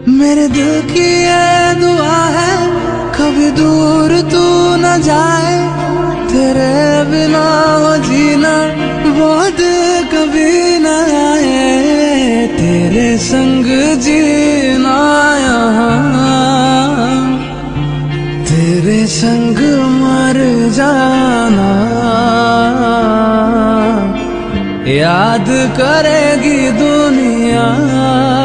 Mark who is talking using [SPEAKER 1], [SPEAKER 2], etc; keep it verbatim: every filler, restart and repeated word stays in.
[SPEAKER 1] मेरे दिल की ये दुआ है कभी दूर तू न जाए, तेरे बिना हो जीना वो दिन कभी न आए। तेरे संग जीना यहाँ, तेरे संग मर जाना, याद करेगी दुनिया।